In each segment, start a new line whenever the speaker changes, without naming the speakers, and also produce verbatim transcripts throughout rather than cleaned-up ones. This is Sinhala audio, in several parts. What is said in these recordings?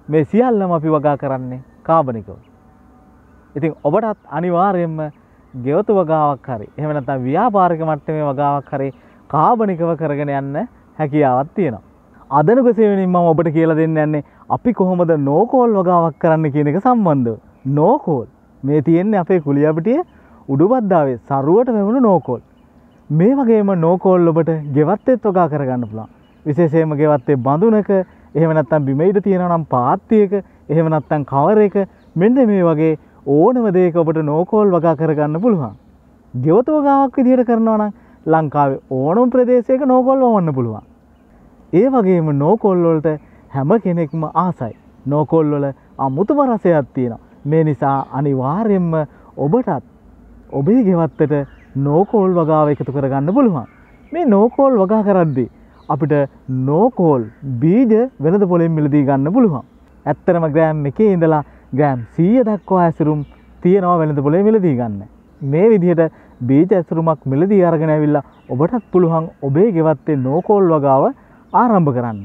මේ සියල්ලම අපි වගා කරන්නේ කාබනිකව. ඉතින් ඔබටත් අනිවාර්යයෙන්ම ගෙවතු වගාවක් හරි එහෙම නැත්නම් ව්‍යාපාරික මට්ටමේ වගාවක් හරි කාබනිකව කරගෙන යන්න හැකියාවක් තියෙනවා. අදනුක සේවනයෙන් මම ඔබට කියලා දෙන්න යන්නේ අපි කොහොමද නෝකෝල් වගාවක් කරන්න කියන එක සම්බන්ධව. නෝකෝල් මේ තියෙන්නේ අපේ කුලියපිටියේ උඩුබද්දාවේ සරුවට වැවුණු නෝකෝල්. මේ වගේම නෝකෝල් ඔබට ගෙවත්තෙත් වගා කරගන්න පුළුවන්. විශේෂයෙන්ම ගෙවත්තේ බඳුනක එහෙම නැත්නම් බිම ඉඳ තියෙනවා නම් පාත්තියක එහෙම නැත්නම් කවර එක මෙන්න මේ වගේ ඕනම දෙයක ඔබට නෝකෝල් වගා කරගන්න පුළුවන්. ගෙවතු වගාවක් විදිහට කරනවා නම් ලංකාවේ ඕනම ප්‍රදේශයක නෝකෝල් වවන්න පුළුවන්. ඒ වගේම නෝකෝල් වලට හැම කෙනෙක්ම ආසයි. නෝකෝල් වල අමුතුම රසයක් තියෙනවා. මේ නිසා අනිවාර්යයෙන්ම ඔබටත් ඔබේ ගෙවත්තට නෝකෝල් වගාව එකතු කරගන්න පුළුවන්. මේ නෝකෝල් වගා කරද්දී අපිට නෝකෝල් බීජ වෙනද පොලෙන් මිලදී ගන්න පුළුවන්. ඇත්තටම ග්‍රෑම් එකේ ඉඳලා ග්‍රෑම් සීය දක්වා ඇසුරුම් තියෙනවා වෙනද පොලේ මිලදී ගන්න. මේ විදිහට බීජ ඇසුරුමක් මිලදී අරගෙන ඇවිල්ලා ඔබටත් පුළුවන් ඔබේ ගෙවත්තේ නෝකෝල් වගාව ආරම්භ කරන්න.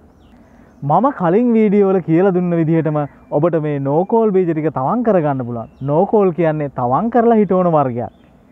මම කලින් වීඩියෝ වල කියලා දුන්න විදිහටම ඔබට මේ නෝකෝල් බීජ ටික තවං කරගන්න පුළුවන්. නෝකෝල් කියන්නේ තවං කරලා හිටවන වර්ගයක්.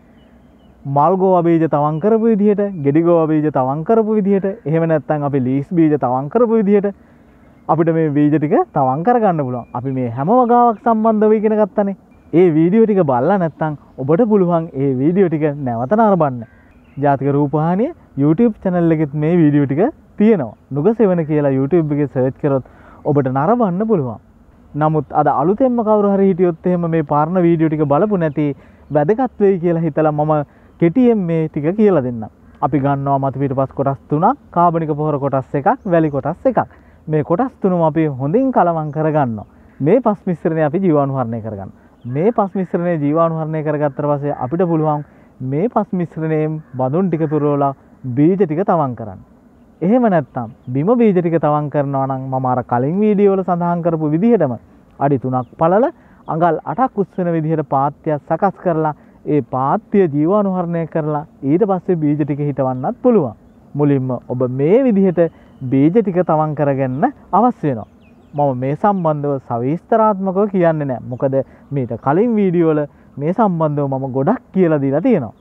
මල්ගෝවා බීජ තවං කරපු විදිහට, ගෙඩිගෝවා බීජ තවං කරපු විදිහට, එහෙම නැත්නම් අපි ලීස් බීජ තවං කරපු විදිහට අපිට මේ බීජ ටික තවං කරගන්න පුළුවන්. අපි මේ හැම වගාවක් සම්බන්ධව ඉගෙන ගත්තනේ. ඒ වීඩියෝ ටික බලලා නැත්නම් ඔබට පුළුවන් ඒ වීඩියෝ ටික නැවත නරඹන්න. ජාතික රූපවාහිනිය YouTube channel එකෙත් මේ වීඩියෝ ටික තියෙනවා. නුගසෙවන කියලා YouTube එකේ සර්ච් කරොත් ඔබට නරඹන්න පුළුවන්. නමුත් අද අලුතෙන්ම කවුරු හරි හිටියොත් එහෙම මේ පාරණ වීඩියෝ ටික බලපු නැති වැදගත් වෙයි කියලා හිතලා මම කෙටියෙන් මේ ටික කියලා දෙන්නම්. අපි ගන්නවා මත පිටපස් කොටස් තුනක්, කාබනික පොහොර කොටස් එකක්, වැලි කොටස් එකක්. මේ කොටස් තුනම අපි හොඳින් කලවම් කරගන්නවා. මේ පස් මිශ්‍රණය අපි ජීවාණුහරණය කරගන්නවා. මේ පස් මිශ්‍රණය ජීවාණුහරණය කරගත්තට පස්සේ අපිට පුළුවන් මේ පස් මිශ්‍රණයෙන් බඳුන් ටික පුරවලා බීජ ටික තවං කරන්න. එහෙම නැත්නම් බිම බීජ ටික තවං කරනවා නම් මම අර කලින් වීඩියෝ වල සඳහන් කරපු විදිහටම අඩි තුනක් පළල අඟල් අටක් උස් වෙන විදිහට පාත්‍යයක් සකස් කරලා ඒ පාත්‍ය ජීවාණුහරණය කරලා ඊට පස්සේ බීජ ටික හිටවන්නත් පුළුවන්. මුලින්ම ඔබ මේ විදිහට බීජ ටික තවං කරගන්න අවශ්‍ය වෙනවා. මම මේ සම්බන්ධව සවිස්තරාත්මකව කියන්නේ නැහැ. මොකද මීට කලින් වීඩියෝ වල මේ සම්බන්ධව මම ගොඩක් කියලා දීලා තියෙනවා.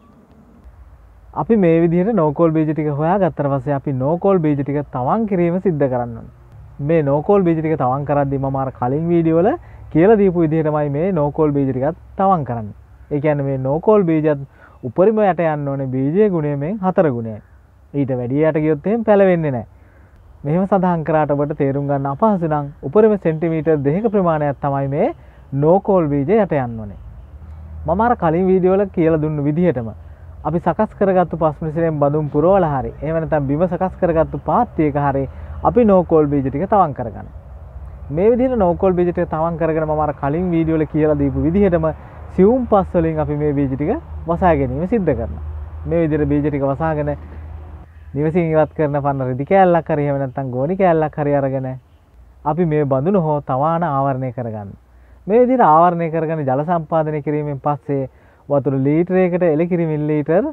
අපි මේ විදිහට නෝකෝල් බීජ ටික හොයාගත්තට පස්සේ අපි නෝකෝල් බීජ ටික තවං කිරීම සිද්ධ කරන්න ඕනේ. මේ නෝකෝල් බීජ ටික තවං කරද්දී මම අර කලින් වීඩියෝ වල කියලා දීපු විදිහටමයි මේ නෝකෝල් බීජ ටිකත් තවං කරන්නේ. ඒ කියන්නේ මේ නෝකෝල් බීජත් උපරිම යට යන්න ඕනේ බීජයේ ගුණයෙන් හතර ගුණයයි. ඊට වැඩි යට ගියොත් එහෙම පැලවෙන්නේ නැහැ. මෙහෙම සඳහන් කරාට ඔබට තේරුම් ගන්න අපහසු නම් උපරිම සෙන්ටිමීටර් දෙකක ප්‍රමාණයක් තමයි මේ නෝකෝල් බීජය යට යන්න ඕනේ. මම අර කලින් වීඩියෝ වල කියලා දුන්නු විදිහටම අපි සකස් කරගත්තු පස් මිශ්‍රණයෙන් බඳුන් පුරවලා හරි එහෙම නැත්නම් බිම සකස් කරගත්තු පාත්‍යයක හරි අපි නෝකෝල් බීජ ටික තවං කරගන්න. මේ විදිහට නෝකෝල් බීජ ටික තවං කරගෙන මම අර කලින් වීඩියෝ වල කියලා දීපු විදිහටම සියුම් පස් වලින් අපි මේ බීජ ටික වසා ගැනීම සිද්ධ කරනවා. මේ විදිහට බීජ ටික වසාගෙන නිවසින් ඉවත් කරන පන්න රෙදි කෑල්ලක් හරි එහෙම නැත්නම් ගෝණි කෑල්ලක් හරි අරගෙන අපි මේ බඳුන හෝ තවාන ආවරණය කරගන්න. මේ විදිහට ආවරණය කරගෙන ජල සම්පාදනය කිරීමෙන් පස්සේ වතුර ලීටරයකට එලකිරි මිලිලීටර්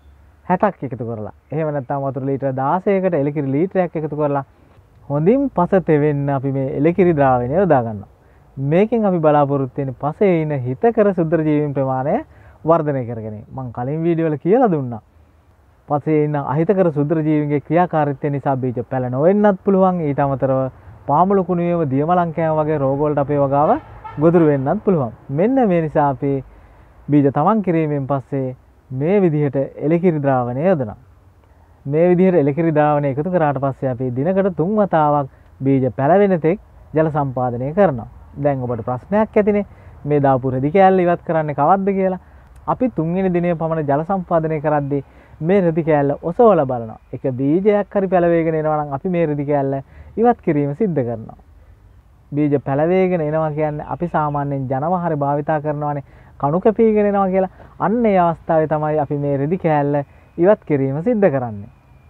හැටක් එකතු කරලා එහෙම නැත්නම් වතුර ලීටර් දාසයකට එලකිරි ලීටරයක් එකතු කරලා හොඳින් පස තෙවෙන්න අපි මේ එලකිරි ද්‍රාවණය යොදා ගන්නවා. මේකෙන් අපි බලාපොරොත්තු වෙන්නේ පසේ ඉන හිතකර සුද්ධ ජීවීන් ප්‍රමාණය වර්ධනය කරගෙන. මම කලින් වීඩියෝ වල කියලා දුන්නා. පසේ ඉන්න අහිතකර සුද්ධ ජීවීන්ගේ ක්‍රියාකාරීත්වය නිසා බීජ පැල නොවෙන්නත් පුළුවන්. ඊට අමතරව පාමුළු කුණුවේම දියමලං කෑම වගේ රෝග වලට අපේ වගාව ගොදුරු වෙන්නත් පුළුවන්. මෙන්න මේ නිසා අපි බීජ තවං කිරීමෙන් පස්සේ මේ විදිහට එලකිරි ද්‍රාවණය යොදනවා. මේ විදිහට එලකිරි ද්‍රාවණය එකතු කරාට පස්සේ අපි දිනකට තුන් වතාවක් බීජ පැලවෙන තෙක් ජල සම්පාදනය කරනවා. දැන් ඔබට ප්‍රශ්නයක් ඇතිනේ මේ දාපු රෙදි කෑල්ල ඉවත් කරන්නේ කවද්ද කියලා. අපි තුන්වෙනි දිනේ පමණ ජල සම්පාදනය කරද්දී මේ රෙදි කෑල්ල ඔසවලා බලනවා. එක බීජයක් හරි පැලවේගෙන එනවා නම් අපි මේ රෙදි කෑල්ල ඉවත් කිරීම සිද්ධ කරනවා. බීජ පැලවේගෙන එනවා කියන්නේ අපි සාමාන්‍යයෙන් ජනවහරි භාවිතා කරනවානේ කණු කැපීගෙන එනවා කියලා. අන්න ඒ අවස්ථාවේ තමයි අපි මේ රෙදි කෑල්ල ඉවත් කිරීම සිද්ධ කරන්නේ.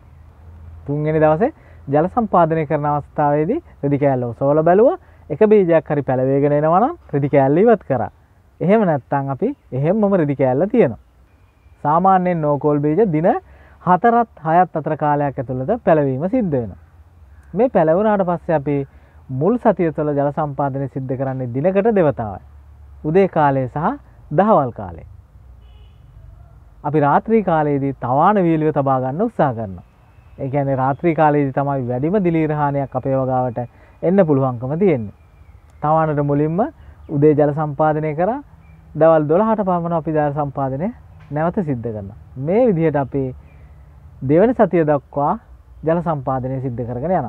තුන්වෙනි දවසේ ජල සම්පාදනය කරන අවස්ථාවේදී රෙදි කෑල්ල ඔසවලා බැලුවා. එක බීජයක් හරි පැලවේගෙන එනවා නම් රෙදි කෑල්ල ඉවත් කරා. එහෙම නැත්නම් අපි එහෙම්මම රෙදි කෑල්ල තියනවා. සාමාන්‍යයෙන් නෝකෝල් බීජ දින හතරත් හයත් අතර කාලයක් ඇතුළත පැලවීම සිද්ධ වෙනවා. මේ පැලවුණාට පස්සේ අපි මුල් සතිය තුළ ජල සම්පාදනය සිද්ධ කරන්නේ දිනකට දෙවතාවයි. උදේ කාලයේ සහ දහවල් කාලයේ. අපි රාත්‍රී කාලයේදී තවාන වීලිය තබා ගන්න උත්සාහ කරනවා. ඒ කියන්නේ රාත්‍රී කාලයේදී තමයි වැඩිම දිලීර හානියක් අපේ වගාවට එන්න පුළුවන්කම තියෙන්නේ. තවානට මුලින්ම උදේ ජල සම්පාදනය කරා දවල් දොළහට පමණ අපි ජල සම්පාදනය නැවත සිද්ධ කරනවා. මේ විදිහට අපි දෙවන සතිය දක්වා ජල සම්පාදනය සිද්ධ කරගෙන යනවා.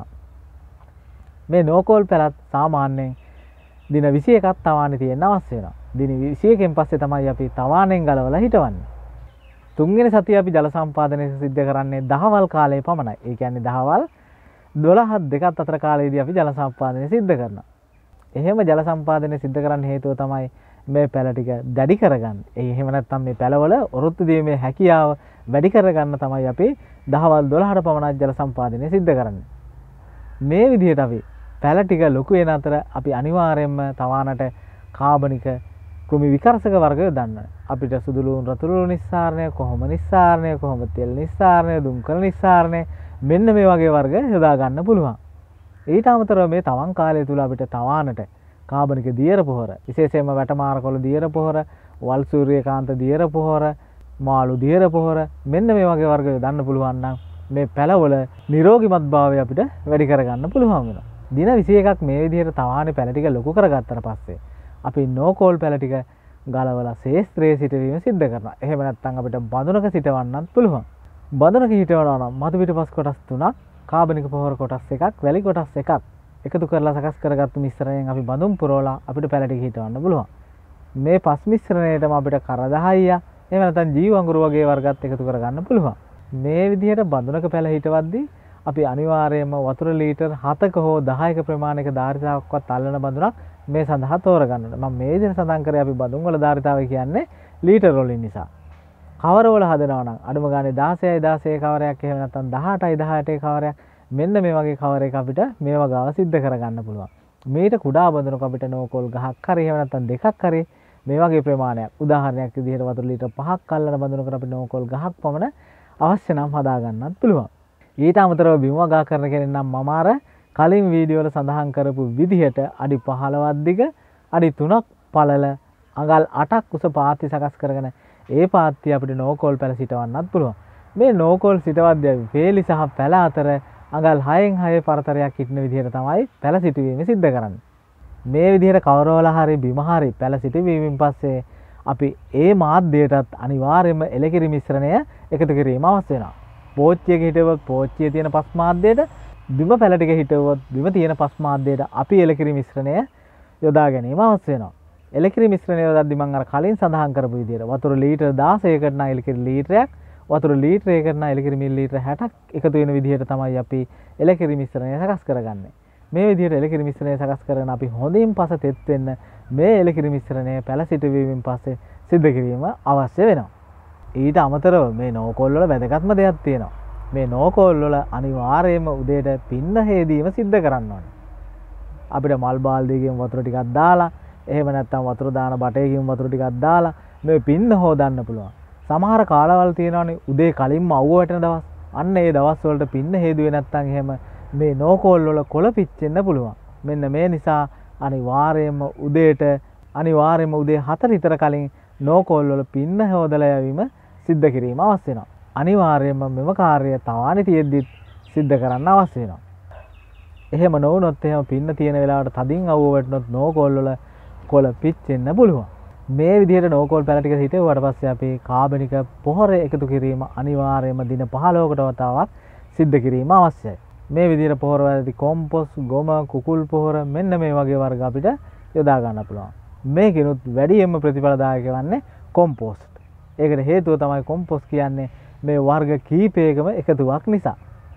මේ නෝකෝල් පැලත් සාමාන්‍යයෙන් දින විසි එකක් තවානේ තියෙන්න අවශ්‍ය වෙනවා. දින විසි එකෙන් පස්සේ තමයි අපි තවානෙන් ගලවලා හිටවන්නේ. තුන්වෙනි සතිය අපි ජල සම්පාදනය සිද්ධ කරන්නේ දහවල් කාලයේ පමණයි. ඒ කියන්නේ දහවල් දොළහ දෙකත් අතර කාලයේදී අපි ජල සම්පාදනය සිද්ධ කරනවා. එහෙම ජල සම්පාදනය සිද්ධ කරන්න හේතුව තමයි මේ පැල ටික දැඩි කරගන්න. ඒ එහෙම නැත්නම් මේ පැලවල ඔරොත්තු දීමේ හැකියාව වැඩි කරගන්න තමයි අපි දහවල් දොළහට පමණ ජල සම්පාදනය සිද්ධ කරන්නේ. මේ විදිහට අපි පැල ටික ලොකු වෙන අතර අපි අනිවාර්යයෙන්ම තවානට කාබනික කෘමි විකර්ෂක වර්ග යොදන්න. අපිට සුදු ලුණු රතු ලුණු නිස්සාරණය, කොහොම නිස්සාරණය, කොහොම තෙල් නිස්සාරණය, දුම්කල නිස්සාරණය මෙන්න මේ වගේ වර්ග යොදා ගන්න පුළුවන්. ඊට අමතරව මේ තවන් කාලය තුල අපිට තවානට කාබනික දියර පොහොර, විශේෂයෙන්ම වැටමාරකොළ දියර පොහොර, වල් සූර්යකාන්ත දියර පොහොර, මාළු දියර පොහොර මෙන්න මේ වගේ වර්ග යොදන්න පුළුවන් නම් මේ පැලවල නිරෝගීමත් භාවය අපිට වැඩි කරගන්න පුළුවන් වෙනවා. දින විසි එකක් මේ විදිහට තවානේ පැල ටික ලොකු කරගත්තට පස්සේ අපි නෝකෝල් පැල ටික ගලවලා ශේස්ත්‍රයේ සිටවීම සිද්ධ කරනවා. එහෙම නැත්නම් අපිට බඳුනක සිටවන්නත් පුළුවන්. බඳුනක හිටවනවා නම් මතු පිටපස් කොටස් තුනක්, කාබනික පොහොර කොටස් එකක්, වැලි කොටස් එකක් එකතු කරලා සකස් කරගත්තු මිශ්‍රණයෙන් අපි බඳුන් පුරවලා අපිට පැල ටික හිටවන්න පුළුවන්. මේ පස් මිශ්‍රණයටම අපිට කර දහය එහෙම නැත්නම් ජීව අඟුරු වගේ වර්ගත් එකතු කරගන්න පුළුවන්. මේ විදිහට බඳුනක පැල හිටවද්දී අපි අනිවාර්යයෙන්ම වතුර ලීටර් හතක හෝ දහයක ප්‍රමාණයක ධාරිතාවක්වත් අල්ලන බඳුනක් මේ සඳහා තෝරගන්න. මම මේ විදිහට සඳහන් කරේ අපි බඳුන් වල ධාරිතාවය කියන්නේ ලීටර් වලින් නිසා. කවර වල හදනවා නම් අඩුම ගානේ දහසයි දහසයි කවරයක් එහෙම නැත්නම් දහඅටයි දහඅටයි කවරයක් මෙන්න මේ වගේ කවර එක අපිට මේ වගාව සිද්ධ කරගන්න පුළුවන්. මේට කුඩා බඳුනක අපිට නෝකෝල් ගහක් හරි එහෙම නැත්නම් දෙකක් හරි මේ වගේ ප්‍රමාණයක් උදාහරණයක් විදිහට වතුර ලීටර් පහක් අල්ලන බඳුනකට අපිට නෝකෝල් ගහක් පමණ අවශ්‍ය නම් හදා ගන්නත් පුළුවන්. ඊට අමතරව බිම වගා කරන කෙනෙක් නම් මම අර කලින් වීඩියෝ වල සඳහන් කරපු විදිහට අඩි පහළොවක් දිග අඩි තුනක් පළල අඟල් අටක් උස පාත්ති සකස් කරගෙන ඒ පාත්තිය අපිට නෝකෝල් පැල සිටවන්නත් පුළුවන්. මේ නෝකෝල් සිටවද්දී වේලි සහ පැල අතර අඟල් හයෙන් හය පරතරයක් හිටින විදිහට තමයි පැල සිටවීම සිද්ධ කරන්නේ. මේ විදිහට කවරවල හරි බිම හරි පැල සිටවීමෙන් පස්සේ අපි ඒ මාධ්‍යයටත් අනිවාර්යයෙන්ම එලකිරි මිශ්‍රණය එකතු කිරීම අවශ්‍ය වෙනවා. පෝච්චියක හිටවුවොත් පෝච්චියේ තියෙන පස් මාධ්‍යයට, බිම පැල ටික හිටවුවොත් බිම තියෙන පස් මාධ්‍යයට අපි එලකිරි මිශ්‍රණය යොදා ගැනීම අවශ්‍ය වෙනවා. එලකිරි මිශ්‍රණය යොදද්දී මම අර කලින් සඳහන් කරපු විදිහට වතුර ලීටර් දාසයකට නම් එලකිරි ලීටරයක්, වතුර ලීටරයකට නම් එලකිරි මිලිලීටර හැටක් එකතු වෙන විදිහට තමයි අපි එලකිරි මිශ්‍රණය සකස් කරගන්නේ. මේ විදිහට එලකිරි මිශ්‍රණය සකස් කරගෙන අපි හොඳින් පස තෙත් වෙන්න මේ එලකිරි මිශ්‍රණය පැල සිටවීමෙන් පස්සේ සිද්ධ කිරීම අවශ්‍ය වෙනවා. ඊට අමතරව මේ නෝකෝල් වල වැදගත්ම දෙයක් තියෙනවා. මේ නෝකෝල් වල අනිවාර්යයෙන්ම උදේට පින්න හේදීම සිද්ධ කරන්න ඕනේ. අපිට මල් බාල්දියකින් වතුර ටිකක් දාලා එහෙම නැත්නම් වතුර දාන බටයකින් වතුර ටිකක් දාලා මේ පින්න හොදන්න පුළුවන්. සමහර කාලවල තියෙනවානේ උදේ කලින්ම අවුව වැටෙන දවස්. අන්න ඒ දවස් වලට පින්න හේදුවේ නැත්නම් එහෙම මේ නෝකෝල් වල කොළ පිච්චෙන්න පුළුවන්. මෙන්න මේ නිසා අනිවාර්යයෙන්ම උදේට අනිවාර්යයෙන්ම උදේ හතර විතර කලින් නෝකෝල් වල පින්න හොදලා යවීම සිද්ධ කිරීම අවශ්‍ය වෙනවා. අනිවාර්යයෙන්ම මෙම කාර්යය තවානේ තියෙද්දි සිද්ධ කරන්න අවශ්‍ය වෙනවා. එහෙම නොවුනොත් එහෙම පින්න තියෙන වෙලාවට තදින් අවුව වැටුනොත් නෝකෝල් වල කොළ පිච්චෙන්න පුළුවන්. මේ විදිහට නෝකෝල් පැල ටික හිටවුවාට පස්සේ අපි කාබනික පොහොර එකතු කිරීම අනිවාර්යයෙන්ම දින පහළොවකට වතාවක් සිද්ධ කිරීම අවශ්‍යයි. මේ විදිහට පොහොර වලදී කොම්පොස්, ගොම, කුකුල් පොහොර මෙන්න මේ වගේ වර්ග අපිට යොදා ගන්න පුළුවන්. මේකිනුත් වැඩියෙන්ම ප්‍රතිඵලදායක වන්නේ කොම්පෝස්ට්. ඒකට හේතුව තමයි කොම්පෝස්ට් කියන්නේ මේ වර්ග කීපයකම එකතුවක් නිසා.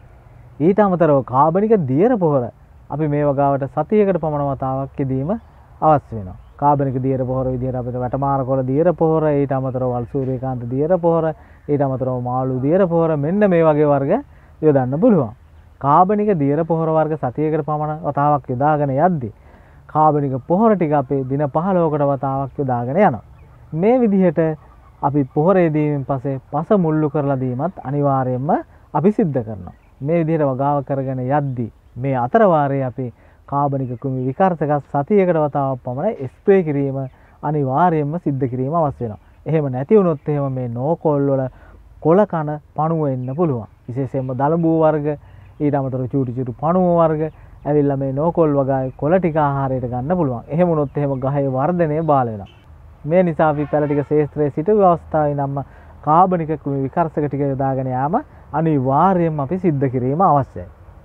ඊට අමතරව කාබනික දියර පොහොර අපි මේ වගාවට සතියකට පමණ වතාවක් යෙදීම අවශ්‍ය වෙනවා. කාබනික දියර පොහොර විදිහට අපිට වැටමාරකොළ දියර පොහොර, ඊට අමතරව වල් සූර්යකාන්ත දියර පොහොර, ඊට අමතරව මාළු දියර පොහොර මෙන්න මේ වගේ වර්ග යොදන්න පුළුවන්. කාබනික දියර පොහොර වර්ග සතියකට පමණ වතාවක් යොදාගෙන යද්දී කාබනික පොහොර ටික අපේ දින පහළොවකට වතාවක් යොදාගෙන යනවා. මේ විදිහට අපි පොහොර යෙදීමෙන් පස්සේ පස මුල්ලු කරලා දීමත් අනිවාර්යයෙන්ම අපි සිද්ධ කරනවා. මේ විදිහට වගාව කරගෙන යද්දී මේ අතර වාරයේ අපි කාබනික කෘමි විකාරක සතියකට වතාවක් පමණ ස්ප්‍රේ කිරීම අනිවාර්යයෙන්ම සිද්ධ කිරීම අවශ්‍ය වෙනවා. එහෙම නැති වුණොත් එහෙම මේ නෝකෝල් වල කොළ කන පණුව එන්න පුළුවන්. විශේෂයෙන්ම දලබූ වර්ග ඊට අමතරව චූටි චූටි පණුව වර්ග ඇවිල්ලා මේ නෝකෝල් වගාවේ කොළ ටික ආහාරයට ගන්න පුළුවන්. එහෙම වුණොත් එහෙම ගහේ වර්ධනය බාල වෙනවා. මේ නිසා අපි පැල ටික ශේස්ත්‍රයේ සිට අවස්ථාවේ නම් කාබනික කෘමි විකාරක ටික යොදාගෙන යාම අනිවාර්යයෙන්ම අපි සිද්ධ කිරීම අවශ්‍යයි.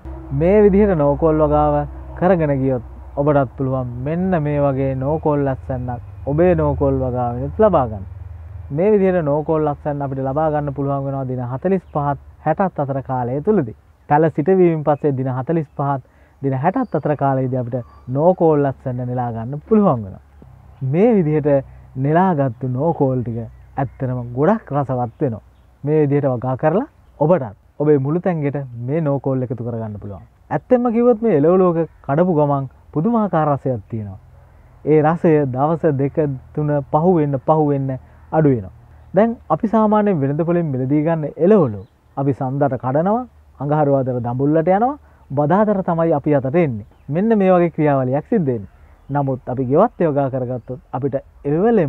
මේ විදිහට නෝකෝල් වගාව කරගෙන ගියොත් ඔබටත් පුළුවන් මෙන්න මේ වගේ නෝකෝල් ලස්සනක් ඔබේ නෝකෝල් වගාවෙනුත් ලබා ගන්න. මේ විදිහට නෝකෝල් ලස්සන අපිට ලබා ගන්න පුළුවන් වෙනවා දින හතළිස් පහත් හැටත් අතර කාලය තුලදී. පැල සිටවීමෙන් පස්සේ දින හතළිස් පහත් දින හැටත් අතර කාලයේදී අපිට නෝකෝල් ලස්සන නෙලා ගන්න පුළුවන් වෙනවා. මේ විදිහට නෙලාගත්තු නෝකෝල් ටික ඇත්තටම ගොඩක් රසවත් වෙනවා. මේ විදිහට වගා කරලා ඔබටත් ඔබේ මුළු තැන්ගෙට මේ නෝකෝල් එකතු කරගන්න පුළුවන්. ඇත්තෙන්ම කිව්වොත් මේ එළවලුවක කඩපු ගමන් පුදුමාකාර රසයක් තියෙනවා. ඒ රසය දවස් දෙක තුන පහු වෙන්න පහු වෙන්න අඩු වෙනවා. දැන් අපි සාමාන්‍යයෙන් වෙළඳ පොලෙන් මිලදී ගන්න එළවලු අපි සඳට කඩනවා, අඟහරුවාදට දඹුල්ලට යනවා, බදාදර තමයි අපි අතට එන්නේ. මෙන්න මේ වගේ ක්‍රියාවලියක් සිද්ධ වෙන්නේ. නමුත් අපි ගෙවත් යෝගා කරගත්තොත් අපිට එවෙලෙම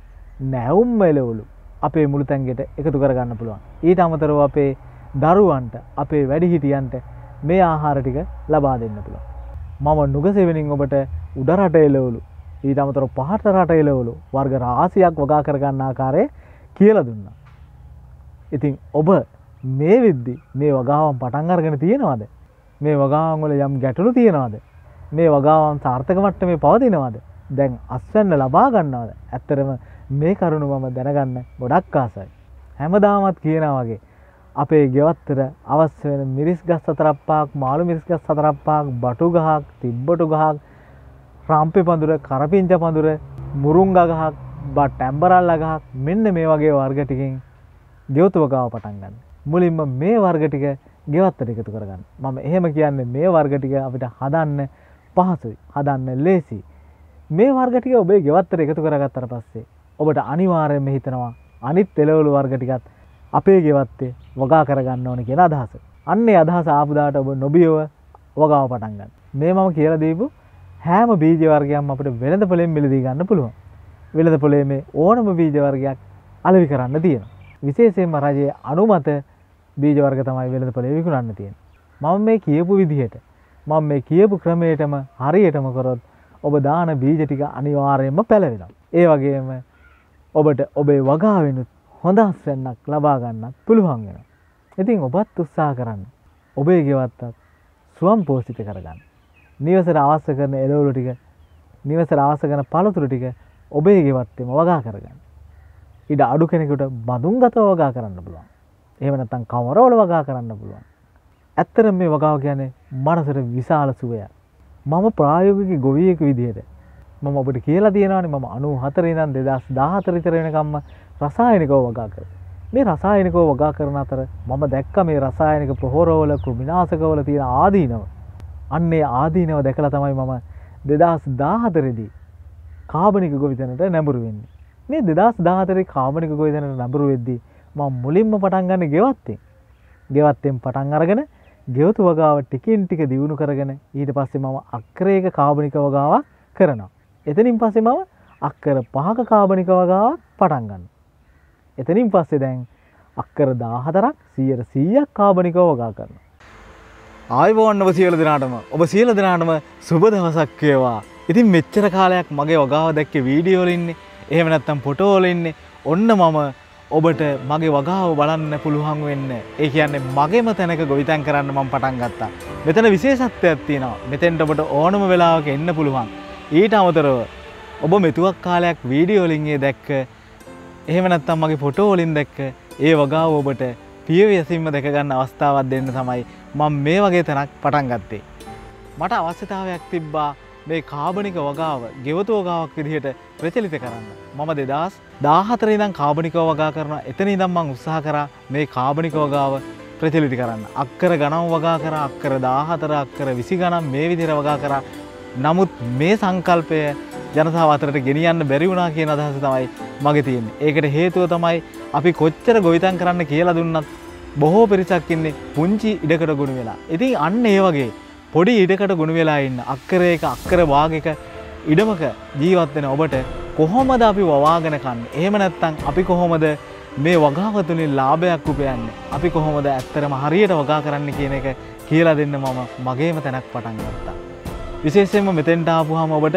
නැවුම් එළවලු අපේ මුළු තැන්ගෙට එකතු කරගන්න පුළුවන්. ඊට අමතරව අපේ දරුවන්ට, අපේ වැඩිහිටියන්ට මේ ආහාර ටික ලබා දෙන්න පුළුවන්. මම නුගසෙවෙනින් ඔබට උඩ රට එළවලු, ඊට අමතරව පහත රට එළවලු වර්ග රාශියක් වගා කරගන්න ආකාරය කියලා දුන්නා. ඉතින් ඔබ මේ විද්දි මේ වගාවන් පටන් අරගෙන තියෙනවද? මේ වගාවන් වල යම් ගැටලු තියෙනවද? මේ වගාවන් සාර්ථක මට්ටමේ පවතිනවද? දැන් අස්වැන්න ලබා ගන්නවද? ඇත්තටම මේ කරුණ මම දැනගන්න ගොඩක් ආසයි. හැමදාමත් කියනා වගේ අපේ ගෙවත්තට අවශ්‍ය වෙන මිරිස් ගස් හතරක් පහක්, මාළු මිරිස් ගස් හතරක් පහක්, බටු ගහක්, තිබ්බටු ගහක්, රාම්පේ පඳුර, කරපිංච පඳුර, මුරුංගා ගහක්, බත් ටැම්බරල්ලා ගහක් මෙන්න මේ වගේ වර්ග ටිකෙන් ගෙවතු වගාව පටන් ගන්න. මුලින්ම මේ වර්ග ටික ගෙවත්තට එකතු කරගන්න. මම එහෙම කියන්නේ මේ වර්ග ටික අපිට හදන්න පහසුයි, හදන්න ලේසි. මේ වර්ග ටික ඔබේ ගෙවත්තට එකතු කරගත්තට පස්සේ ඔබට අනිවාර්යයෙන්ම හිතනවා අනිත් එළවලු වර්ග ටිකත් අපේ ගෙවත්තේ වගා කරගන්න ඕනේ කියන අදහස. අන්නේ අදහස ආපු දාට ඔබ නොබියව වගාව පටන් ගන්න. මේ මම කියලා දීපු හැම බීජ වර්ගයක්ම අපිට වෙළඳ පොලෙන් මිලදී ගන්න පුළුවන්. වෙළඳ පොලේ මේ ඕනම බීජ වර්ගයක් අලෙවි කරන්න තියෙනවා. විශේෂයෙන්ම රජයේ අනුමත බීජ වර්ග තමයි වෙළඳ පොලේ විකුණන්න තියෙන්නේ. මම මේ කියපු විදිහට මම මේ කියපු ක්‍රමයටම හරියටම කරොත් ඔබ දාන බීජ ටික අනිවාර්යයෙන්ම පැලවෙනවා. ඒ වගේම ඔබට ඔබේ වගාවෙනුත් හොඳ අස්වැන්නක් ලබා ගන්නත් පුළුවන් වෙනවා. ඉතින් ඔබත් උත්සාහ කරන්න. ඔබේ ගෙවත්තත් ස්වයං පෝෂිත කරගන්න. නිවසට අවශ්‍ය කරන එළවලු ටික, නිවසට අවශ්‍ය කරන පළතුරු ටික ඔබේ ගෙවත්තේම වගා කරගන්න. ඊට අඩු කෙනෙකුට බඳුන්ගතව වගා කරන්න පුළුවන්. එහෙම නැත්නම් කවරවල වගා කරන්න පුළුවන්. ඇත්තටම මේ වගාව කියන්නේ මනසට විශාල සුවයක්. මම ප්‍රායෝගික ගොවියෙක් විදිහට මම ඔබට කියලා තියෙනවානේ මම අනූ හතර ඉඳන් දෙදාස් දාහතර විතර වෙනකම්ම රසායනිකව වගා කරා. මේ රසායනිකව වගා කරන අතර මම දැක්ක මේ රසායනික ප්‍රහෝරවල කෘමිනාශකවල තියෙන ආදීනව. අන්නේ ආදීනව දැකලා තමයි මම දෙදාස් දාහතර දී කාබනික ගොවිතැනට නැඹුරු වෙන්නේ. මේ දෙදාස් දාහතර කාබනික ගොවිතැනට නැඹුරු වෙද්දී මම මුලින්ම පටන් ගන්න ගෙවත්තෙන්. ගෙවත්තෙන් පටන් අරගෙන ගෙවතු වගාව ටිකින් ටික දියුණු කරගෙන ඊට පස්සේ මම අක්කරයක කාබනික වගාවක් කරනවා. එතනින් පස්සේ මම අක්කර පහක කාබනික වගාවක් පටන් ගන්නවා. එතනින් පස්සේ දැන් අක්කර දාහතරක් සියයට සීයක් කාබනිකව වගා කරනවා. ආයුබෝවන් ඔබ සියලු දෙනාටම ඔබ සියලු දෙනාටම සුබ දවසක් වේවා. ඉතින් මෙච්චර කාලයක් මගේ වගාව දැක්කේ වීඩියෝ වල ඉන්නේ. එහෙම නැත්නම් ෆොටෝ වල ඉන්නේ. ඔන්න මම ඔබට මගේ වගාව බලන්න පුළුවන් වෙන්න. ඒ කියන්නේ මගේම තැනක ගොවිතැන් කරන්න මම පටන් ගත්තා. මෙතන විශේෂත්වයක් තියෙනවා. මෙතෙන්ට ඔබට ඕනම වෙලාවක එන්න පුළුවන්. ඊට අමතරව ඔබ මෙතුවක් කාලයක් වීඩියෝ වලින් දැක්ක එහෙම නැත්නම් මගේ ෆොටෝ වලින් දැක්ක ඒ වගාව ඔබට පියවිසින්ම දැක ගන්න අවස්ථාවක් දෙන්න තමයි මම මේ වගේ තැනක් පටන් ගත්තේ. මට අවශ්‍යතාවයක් තිබ්බා මේ කාබනික වගාව ගෙවතු වගාවක් විදිහට ප්‍රචලිත කරන්න. මම දෙදාස් දාහතර ඉඳන් කාබනික වගා කරනවා. එතන ඉඳන් මම උත්සාහ කරා මේ කාබනික වගාව ප්‍රචලිත කරන්න. අක්කර ගණන් වගා කරා, අක්කර දාහතර, අක්කර විසි ගණන් මේ විදිහට වගා කරා. නමුත් මේ සංකල්පය ජනතාව අතරට ගෙනියන්න බැරි වුණා කියන අදහස තමයි මගේ තියෙන්නේ. ඒකට හේතුව තමයි අපි කොච්චර ගොවිතැන් කරන්න කියලා දුන්නත් බොහෝ පිරිසක් ඉන්නේ පුංචි ඉඩකට ගොනු වෙලා. ඉතින් අන්න ඒ වගේ පොඩි ඉඩකට ගුණ වෙලා ඉන්න අක්කරයක අක්කර භාගයක ඉඩමක ජීවත් වෙන ඔබට කොහොමද අපි වවාගෙන කන්නේ? එහෙම නැත්නම් අපි කොහොමද මේ වගාව තුලින් ලාභයක් උපයන්නේ? අපි කොහොමද ඇත්තටම හරියට වගා කරන්නේ කියන එක කියලා දෙන්න මම මගේම තැනක් පටන් ගත්තා. විශේෂයෙන්ම මෙතෙන්ට ආපුවාම ඔබට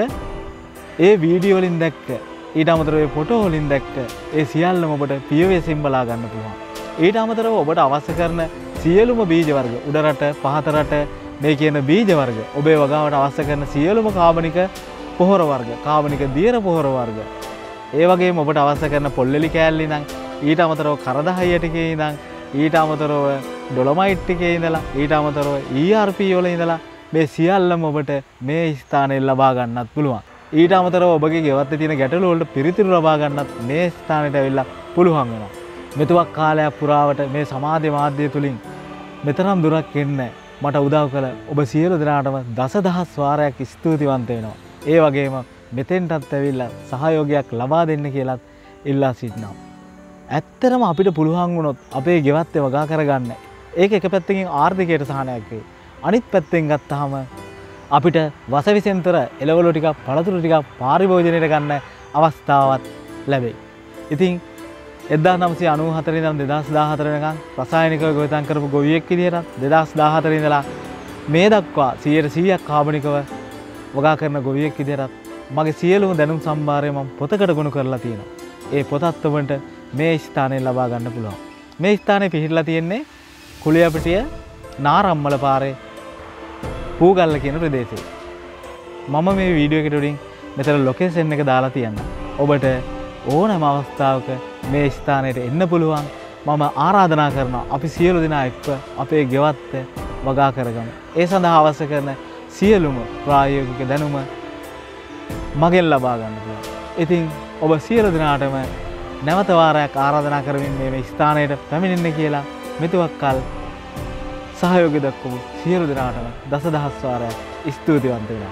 ඒ වීඩියෝ වලින් දැක්ක ඊට අමතරව ඒ ෆොටෝ වලින් දැක්ක ඒ සියල්ලම ඔබට පියවෙසින් බලා ගන්න පුළුවන්. ඊට අමතරව ඔබට අවශ්‍ය කරන සියලුම බීජ වර්ග උඩරට පහත රට මේ කියන බීජ වර්ග ඔබේ වගාවට අවශ්‍ය කරන සියලුම කාබනික පොහොර වර්ග කාබනික දියර පොහොර වර්ග ඒ වගේම ඔබට අවශ්‍ය කරන පොල්ලෙලි කෑල්ල ඉඳන් ඊට අමතරව කරදහයිය ටිකේ ඉඳන් ඊට අමතරව ඩොලොමයිට් ටිකේ ඉඳලා ඊට අමතරව ඊ ආර් පී වල ඉඳලා මේ සියල්ලම ඔබට මේ ස්ථානයේ ලබා ගන්නත් පුළුවන්. ඊට අමතරව ඔබගේ ගෙවත්තේ තියෙන ගැටලු වලට පිළිතුරු ලබා ගන්නත් මේ ස්ථානෙට ඇවිල්ලා පුළුවන් වෙනවා. මෙතුවක් කාලයක් පුරාවට මේ සමාජ මාධ්‍ය තුලින් මෙතරම් දුරක් එන්න මට උදව් කළ ඔබ සියලු දෙනාටම දසදහස් වාරයක් ස්තුතිවන්ත වෙනවා. ඒ වගේම මෙතෙන්ටත් ඇවිල්ලා සහයෝගයක් ලබා දෙන්න කියලාත් ඉල්ලා සිටිනවා. ඇත්තටම අපිට පුළුවන් වුණොත් අපේ ගෙවත්තේ වගා කරගන්න. ඒක එක පැත්තකින් ආර්ථිකයට සහනයක් වෙයි. අනිත් පැත්තෙන් ගත්තාම අපිට වසවිසෙන්තර එළවලු ටිකක් පළතුරු ටිකක් පාරිභෝජනයට ගන්න අවස්ථාවක් ලැබෙයි. ඉතින් එක්දාස් නවසිය අනූ හතර ඉඳන් දෙදාස් දාහතර වෙනකන් රසායනිකව ගොවිතැන් කරපු ගොවියෙක් විදිහට දෙදාස් දාහතර ඉඳලා මේ දක්වා සීයට සීයක් කාබනිකව වගා කරන ගොවියෙක් විදිහට මගේ සියලුම දැනුම් සම්භාරය මම පොතකට ගොනු කරලා තියෙනවා. ඒ පොතත් ඔබට මේ ස්ථානයේ ලබා ගන්න පුළුවන්. මේ ස්ථානයේ පිහිටලා තියෙන්නේ කුලියපිටිය නාරම්මල පාරේ පූගල්ල කියන ප්‍රදේශයේ. මම මේ වීඩියෝ එකට උඩින් මෙතන ලොකේෂන් එක දාලා තියන්න. ඔබට ඕනෑම අවස්ථාවක මේ ස්ථානයට එන්න පුළුවන්. මම ආරාධනා කරනවා අපි සියලු දෙනා එක්ව අපේ ගෙවත්ත වගා කරගමු. ඒ සඳහා අවශ්‍ය කරන සියලුම ප්‍රායෝගික දැනුම මගෙන් ලබා ගන්න පුළුවන්. ඉතින් ඔබ සියලු දෙනාටම නැවත වාරයක් ආරාධනා කරමින් මේ ස්ථානයට පැමිණෙන්න කියලා මෙතුවක් කල් සහයෝගය දක්වපු සියලු දෙනාටම දසදහස් වාරයක් ස්තුතිවන්ත වෙනවා.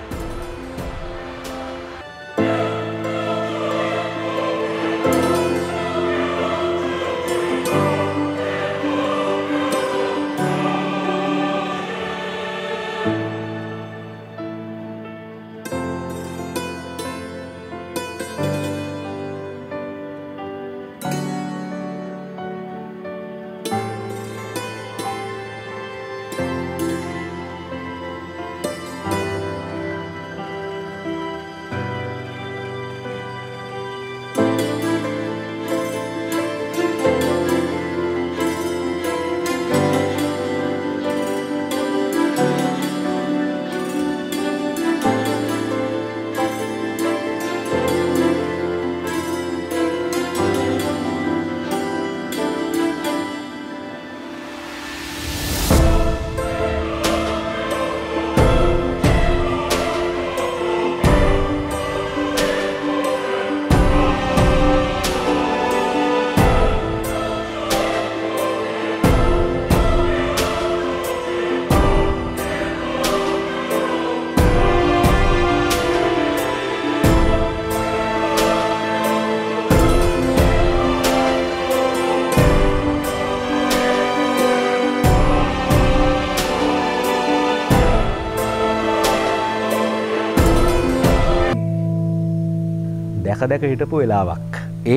දැක හිටපු වෙලාවක්. ඒ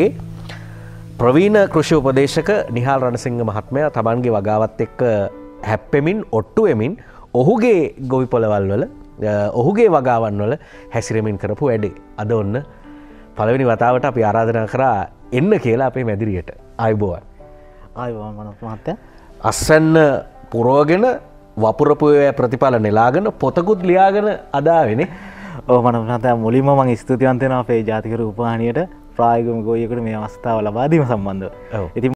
ප්‍රවීණ කෘෂි උපදේශක නිහාල් රණසිංහ මහත්මයා තමන්ගේ වගාවත් එක්ක හැප්පෙමින් ඔට්ටු වෙමින් ඔහුගේ ගොවි පොළවල් වල ඔහුගේ වගාවන් වල හැසිරෙමින් කරපු වැඩේ. අද ඔන්න පළවෙනි වතාවට අපි ආරාධනා කරා එන්න කියලා අපේ මැදිරියට. ආයුබෝවන්.
ආයුබෝවන් මහත්තයා.
අස්සන්න පුරවගෙන වපුරපු ප්‍රතිඵල නෙලාගෙන පොතකුත් ලියාගෙන අදාවෙනේ.
ඔව් මම මහත්තයා මුලින්ම මම ස්තුතිවන්ත වෙනවා අපේ ජාතික රූපවාහිනියට ප්‍රායෝගික ගොවියෙකුට මේ අවස්ථාව ලබා දීම සම්බන්ධව.
ඔව්.
ඉතින්